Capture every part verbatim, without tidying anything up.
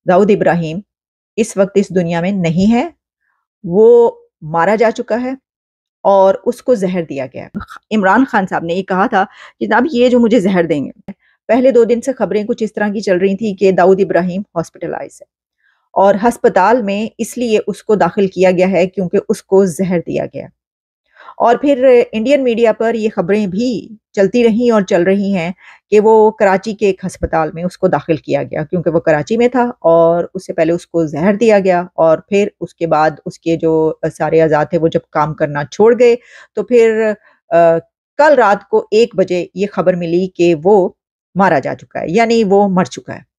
दाऊद इब्राहिम इस वक़्त इस दुनिया में नहीं है। वो मारा जा चुका है और उसको ज़हर दिया गया है। इमरान खान साहब ने ये कहा था कि जनाब ये जो मुझे ज़हर देंगे। पहले दो दिन से खबरें कुछ इस तरह की चल रही थी कि दाऊद इब्राहिम हॉस्पिटलाइज़ है और अस्पताल में इसलिए उसको दाखिल किया गया है क्योंकि उसको ज़हर दिया गया। और फिर इंडियन मीडिया पर ये खबरें भी चलती रही और चल रही हैं कि वो कराची के एक अस्पताल में उसको दाखिल किया गया क्योंकि वो कराची में था और उससे पहले उसको ज़हर दिया गया और फिर उसके बाद उसके जो सारे अज़ा थे वो जब काम करना छोड़ गए तो फिर अ, कल रात को एक बजे ये खबर मिली कि वो मारा जा चुका है, यानी वो मर चुका है।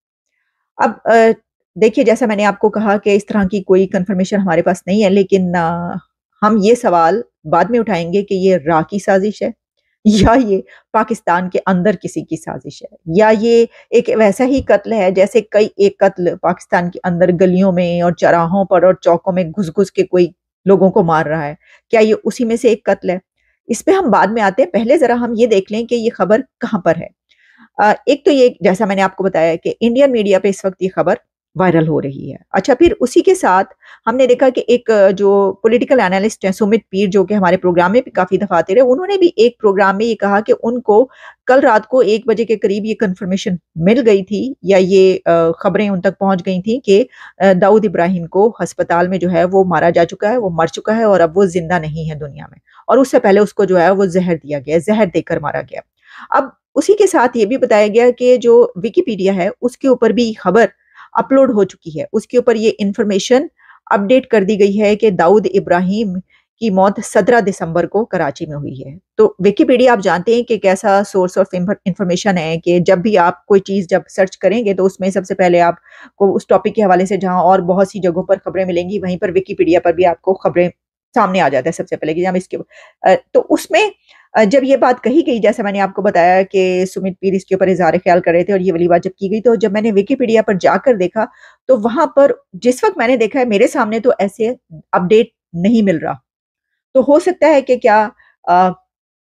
अब अ, देखिए जैसा मैंने आपको कहा कि इस तरह की कोई कन्फर्मेशन हमारे पास नहीं है लेकिन अ, हम ये सवाल बाद में उठाएँगे कि ये रा की साज़िश है या ये पाकिस्तान के अंदर किसी की साज़िश है या ये एक वैसा ही कत्ल है जैसे कई एक कत्ल पाकिस्तान के अंदर गलियों में और चौराहों पर और चौकों में घुस-घुस के कोई लोगों को मार रहा है। क्या ये उसी में से एक कत्ल है? इस पे हम बाद में आते हैं, पहले ज़रा हम ये देख लें कि ये खबर कहाँ पर है। अ, एक तो ये जैसा मैंने आपको बताया कि इंडियन मीडिया पे इस वक़्त ये खबर वायरल हो रही है। अच्छा फिर उसी के साथ हमने देखा कि एक अ, जो पॉलिटिकल एनालिस्ट हैं सुमित पीर जो कि हमारे प्रोग्राम में भी काफ़ी दफ़ा आते रहे, उन्होंने भी एक प्रोग्राम में ये कहा कि उनको कल रात को एक बजे के करीब ये कन्फर्मेशन मिल गई थी या ये अ, खबरें उन तक पहुँच गई थी कि अ, दाऊद इब्राहिम को अस्पताल में जो है वो मारा जा चुका है, वो मर चुका है और अब वो ज़िंदा नहीं है दुनिया में। और उससे पहले उसको जो है वो ज़हर दिया गया, ज़हर देकर मारा गया। अब उसी के साथ ये भी बताया गया कि जो विकिपीडिया है, उसके ऊपर भी खबर अपलोड हो चुकी है। उसके ऊपर ये इन्फॉर्मेशन अपडेट कर दी गई है कि दाऊद इब्राहिम की मौत सत्रह दिसंबर को कराची में हुई है। तो विकिपीडिया आप जानते हैं कि एक ऐसा सोर्स ऑफ इन्फॉर इन्फॉर्मेशन है कि जब भी आप कोई चीज़ जब सर्च करेंगे तो उसमें सबसे पहले आपको उस टॉपिक के हवाले से जहाँ और बहुत सी जगहों पर खबरें मिलेंगी, वहीं पर विकिपीडिया पर भी आपको खबरें सामने आ जाता है सबसे पहले कि हम इसके अ, तो उसमें अ, जब ये बात कही गई जैसा मैंने आपको बताया कि सुमित पीर इसके ऊपर इज़हार ख़्याल कर रहे थे और ये वाली बात जब की गई तो जब मैंने विकिपीडिया पर जाकर देखा, तो वहाँ पर जिस वक़्त मैंने देखा है मेरे सामने तो ऐसे अपडेट नहीं मिल रहा। तो हो सकता है कि क्या अ,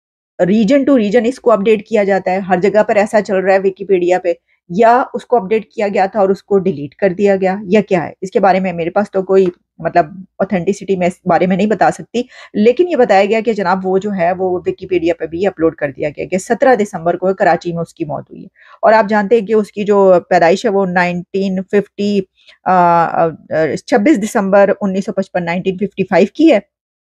रीजन टू रीजन इसको अपडेट किया जाता है, हर जगह पर ऐसा चल रहा है विकिपीडिया पे या उसको अपडेट किया गया था और उसको डिलीट कर दिया गया या क्या है? इसके बारे में मेरे पास तो कोई मतलब ऑथेंटिसिटी मैं इस बारे में नहीं बता सकती। लेकिन ये बताया गया कि जनाब वो जो है वो विकिपीडिया पे भी अपलोड कर दिया गया कि सत्रह दिसंबर को कराची में उसकी मौत हुई है। और आप जानते हैं कि उसकी जो पैदाइश है वो नाइनटीन फिफ्टी अ अ अ, छब्बीस दिसंबर उन्नीस सौ पचपन नाइनटीन फिफ्टी फाइव की है।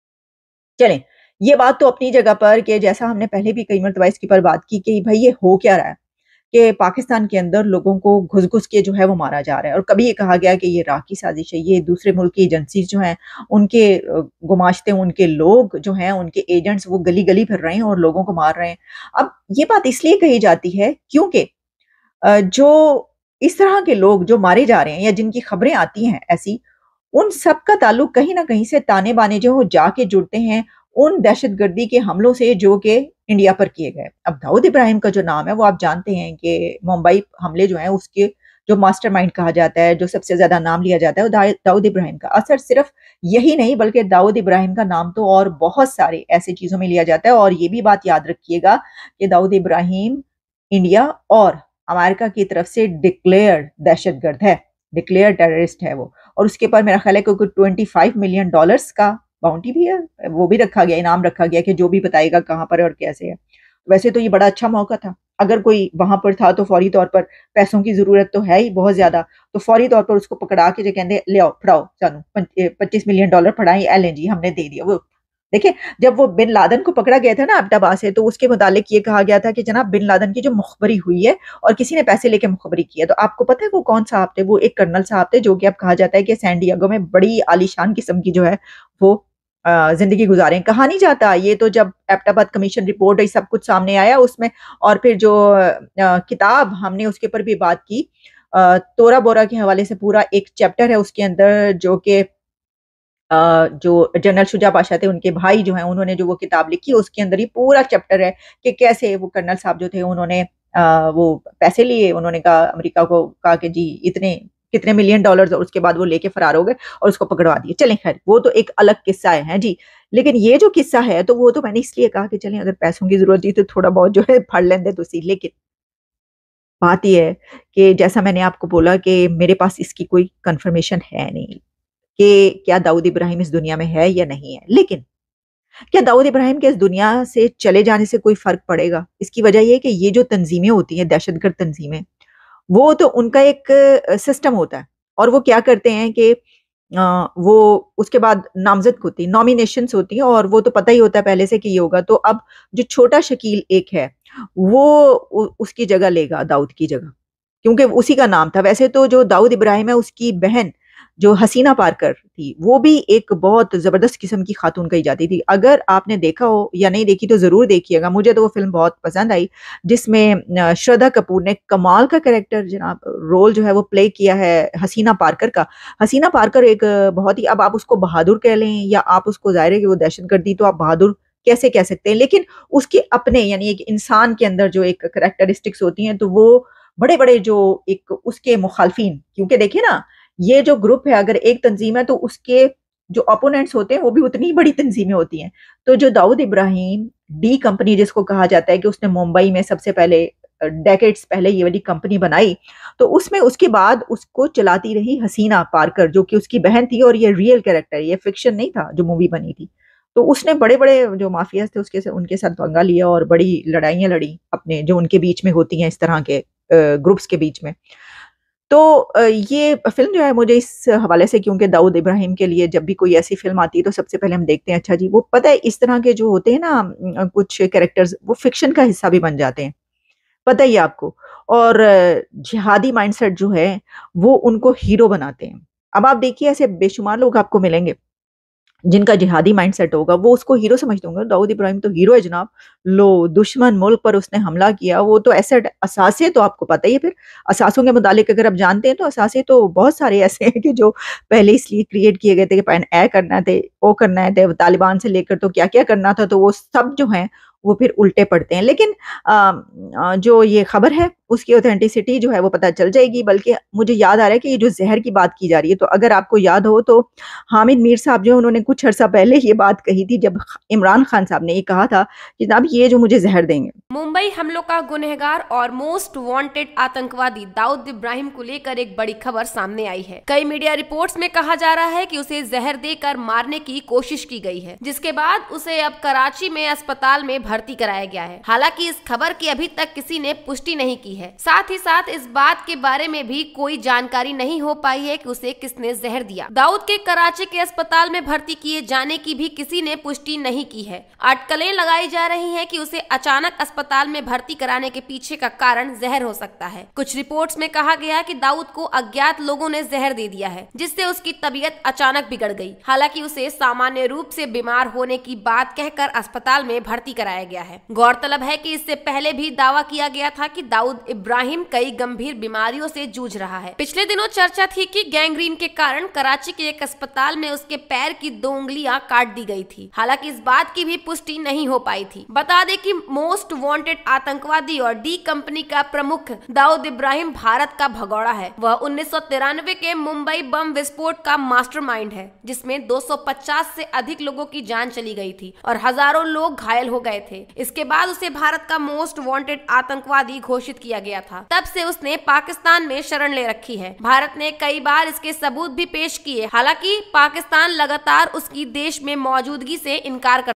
चलें, ये बात तो अपनी जगह पर कि जैसा हमने पहले भी कई मर्तबा इसके ऊपर बात की कि भई ये हो क्या रहा है? कि पाकिस्तान के अंदर लोगों को घुस-घुस के जो है वो मारा जा रहा है और कभी ये कहा गया कि ये रा की साज़िश है, ये दूसरे मुल्क की एजेंसीज़ जो हैं, उनके अ, गुमाश्ते उनके लोग जो हैं, उनके एजेंट्स वो गली-गली फिर रहे हैं और लोगों को मार रहे हैं। अब ये बात इसलिए कही जाती है क्योंकि अ, जो इस तरह के लोग जो मारे जा रहे हैं या जिनकी खबरें आती हैं ऐसी, उन सब का ताल्लुक कहीं न कहीं से ताने-बाने जो जाके जुड़ते हैं, उन दहशतगर्दी के हमलों से जो कि इंडिया पर किए गए। अब दाऊद इब्राहिम का जो नाम है वो आप जानते हैं कि मुंबई हमले जो हैं उसके जो मास्टरमाइंड कहा जाता है, जो सबसे ज़्यादा नाम लिया जाता है वो दाए दाऊद इब्राहिम का। असर सिर्फ़ यही नहीं बल्कि दाऊद इब्राहिम का नाम तो और बहुत सारे ऐसी चीज़ों में लिया जाता है और ये भी बात याद रखिएगा कि दाऊद इब्राहिम इंडिया और अमेरिका की तरफ से डिक्लेयर्ड दहशतगर्द है, डिक्लेयर्ड टेररिस्ट है वो। और उसके ऊपर मेरा ख़्याल है कि कोई ट्वेंटी फाइव मिलियन डॉलर्स का बाउंटी भी है, वो भी रखा गया, इनाम रखा गया कि जो भी बताएगा कहाँ पर है और कैसे है। वैसे तो ये बड़ा अच्छा मौका था, अगर कोई वहाँ पर था तो फ़ौरी तौर पर पैसों की ज़रूरत तो है ही बहुत ज़्यादा, तो फ़ौरी तौर पर उसको पकड़ा के जो कहंदे लियाओ फड़ाओ सानू पं ए पच्चीस मिलियन डॉलर फड़ाई ए लें जी हमने दे दिया। वो देखिए, जब वो बिन लादेन को पकड़ा गया था ना एबटाबाद से, तो उसके मुतालिक ये कहा गया था कि जनाब बिन लादेन की जो मुखबरी हुई है और किसी ने पैसे लेके मुखबरी की है। तो आपको पता है वो कौन साहब थे? वो एक कर्नल साहब थे जो कि अब कहा जाता है कि सैन डिएगो में बड़ी आलीशान किस्म की जो है वो अ, ज़िंदगी गुज़ारे हैं। कहा नहीं जाता, ये तो जब एबटाबाद कमीशन रिपोर्ट ये सब कुछ सामने आया उसमें और फिर जो अ, किताब हमने उसके ऊपर भी बात की अ, तोरा बोरा के हवाले से पूरा एक चैप्टर है उसके अंदर जो कि अ, जो जनरल शुजा पाशा थे उनके भाई जो हैं उन्होंने जो वो किताब लिखी उसके अंदर ही पूरा चैप्टर है कि कैसे वो कर्नल साहब जो थे उन्होंने अ, वो पैसे लिए उन्होंने कहा अमेरिका को कहा कि जी इतने कितने मिलियन डॉलर्स और उसके बाद वो लेके फरार हो गए और उसको पकड़वा दिए। चलें खैर वो तो एक अलग किस्सा है, हैं जी। लेकिन ये जो किस्सा है तो वो तो मैंने इसलिए कहा कि चलें अगर पैसों की ज़रूरत थी तो थोड़ा बहुत जो है फड़ लेंदे तुसी लेकिन बात ये है कि जैसा मैंने आपको बोला कि मेरे पास इसकी कोई कन्फर्मेशन है नहीं कि क्या दाऊद इब्राहिम इस दुनिया में है या नहीं है। लेकिन क्या दाऊद इब्राहिम के इस दुनिया से चले जाने से कोई फ़र्क पड़ेगा? इसकी वजह ये है कि ये जो तंज़ीमें होती हैं, दहशतगर्द तंज़ीमें, वो तो उनका एक अ, सिस्टम होता है और वो क्या करते हैं कि अ, वो उसके बाद नामज़द होती है, नॉमिनेशंस होती हैं और वो तो पता ही होता है पहले से कि ये होगा। तो अब जो छोटा शकील एक है, वो उ उसकी जगह लेगा दाऊद की जगह, क्योंकि उसी का नाम था। वैसे तो जो दाऊद इब्राहिम है, उसकी बहन जो हसीना पारकर थी, वो भी एक बहुत ज़बरदस्त किस्म की खातून कही जाती थी। अगर आपने देखा हो या नहीं देखी तो ज़रूर देखिएगा, मुझे तो वो फ़िल्म बहुत पसंद आई, जिसमें अ, श्रद्धा कपूर ने कमाल का कैरेक्टर जनाब रोल जो है वो प्ले किया है हसीना पारकर का। हसीना पारकर एक अ, बहुत ही अब आप उसको बहादुर कह लें या आप उसको ज़ाहिर है कि वो दहशतगर्दी तो आप बहादुर कैसे कह सकते हैं, लेकिन उसके अपने यानी एक इंसान के अंदर जो एक कैरेक्टरिस्टिक्स होती हैं, तो वो बड़े-बड़े जो एक उसके मुखालफिन क्योंकि देखिए ना, ये जो ग्रुप है अगर एक तंज़ीम है तो उसके जो ओपोनेंट्स होते हैं वो भी उतनी ही बड़ी तंज़ीमें होती हैं। तो जो दाऊद इब्राहिम डी कंपनी जिसको कहा जाता है कि उसने मुंबई में सबसे पहले अ, डेकेड्स पहले ये वाली कंपनी बनाई, तो उसमें उसके बाद उसको चलाती रही हसीना पारकर जो कि उसकी बहन थी और ये रियल कैरेक्टर ये फ़िक्शन नहीं था जो मूवी बनी थी। तो उसने बड़े-बड़े जो माफियाज़ थे उसके स उनके साथ पंगा लिया और बड़ी लड़ाइयाँ लड़ी अपने जो उनके बीच में होती हैं इस तरह के अ, ग्रुप्स के बीच में। तो अ, ये फ़िल्म जो है मुझे इस हवाले से क्योंकि दाऊद इब्राहिम के लिए जब भी कोई ऐसी फ़िल्म आती है तो सबसे पहले हम देखते हैं अच्छा जी वो पता है इस तरह के जो होते हैं ना अ, कुछ कैरेक्टर्स वो फ़िक्शन का हिस्सा भी बन जाते हैं, पता ही है आपको। और अ, जिहादी माइंडसेट जो है वो उनको हीरो बनाते हैं। अब आप देखिए ऐसे बेशुमार लोग आपको मिलेंगे जिनका जिहादी माइंडसेट होगा, वो उसको हीरो समझते होंगे, दाऊद इब्राहिम तो हीरो है जनाब। लो दुश्मन मुल्क पर उसने हमला किया, वो तो एसेड असासे तो आपको पता ही है फिर, असासों के मुतालिक अगर आप जानते हैं तो असासे तो बहुत सारे ऐसे हैं कि जो पहले इसलिए क्रिएट किए गए थे कि पैन ए करना थे, वो करना है थे, तालिबान से लेकर तो क्या-क्या करना था, तो वो सब जो हैं, वो फिर उल्टे पड़ते हैं। लेकिन अ अ, जो ये खबर है, उसकी ऑथेंटिसिटी जो है वो पता चल जाएगी, बल्कि मुझे याद आ रहा है कि ये जो ज़हर की बात की जा रही है, तो अगर आपको याद हो तो हामिद मीर साहब जो हैं उन्होंने कुछ अरसा पहले ये बात कही थी जब ख इमरान खान साहब ने ये कहा था कि जनाब ये जो मुझे ज़हर देंगे। मुंबई हमलों का गुनहगार और मोस्ट वांटेड आतंकवादी दाऊद इब्राहिम को लेकर एक बड़ी खबर सामने आई है। कई मीडिया रिपोर्ट्स में कहा जा रहा है कि उसे जहर देकर मारने की कोशिश की गई है, जिसके बाद उसे अब कराची में अस्पताल में भर्ती कराया गया है। हालांकि इस खबर की अभी तक किसी ने पुष्टि नहीं की है। साथ ही साथ इस बात के बारे में भी कोई जानकारी नहीं हो पाई है कि उसे किसने जहर दिया। दाऊद के कराची के अस्पताल में भर्ती किए जाने की भी किसी ने पुष्टि नहीं की है। अटकलें लगाई जा रही है कि उसे अचानक अस्पताल में भर्ती कराने के पीछे का कारण जहर हो सकता है। कुछ रिपोर्ट्स में कहा गया कि दाऊद को अज्ञात लोगों ने जहर दे दिया है, जिससे उसकी तबीयत अचानक बिगड़ गई। हालांकि उसे सामान्य रूप से बीमार होने की बात कहकर अस्पताल में भर्ती कराया गया है। गौरतलब है कि इससे पहले भी दावा किया गया था कि दाऊद इब्राहिम कई गंभीर बीमारियों से जूझ रहा है। पिछले दिनों चर्चा थी कि गैंग्रीन के कारण कराची के एक अस्पताल में उसके पैर की दो उंगलियां काट दी गई थी। हालांकि इस बात की भी पुष्टि नहीं हो पाई थी। बता दें कि मोस्ट वांटेड आतंकवादी और डी कंपनी का प्रमुख दाऊद इब्राहिम भारत का भगोड़ा है। वह उन्नीस सौ तिरानवे के मुंबई बम विस्फोट का मास्टरमाइंड है, जिसमें दो सौ पचास से अधिक लोगों की जान चली गई थी और हजारों लोग घायल हो गए थे। इसके बाद उसे भारत का मोस्ट वांटेड आतंकवादी घोषित किया गया था। तब से उसने पाकिस्तान में शरण ले रखी है। भारत ने कई बार इसके सबूत भी पेश किए। हालांकि पाकिस्तान लगातार उसकी देश में मौजूदगी से इनकार कर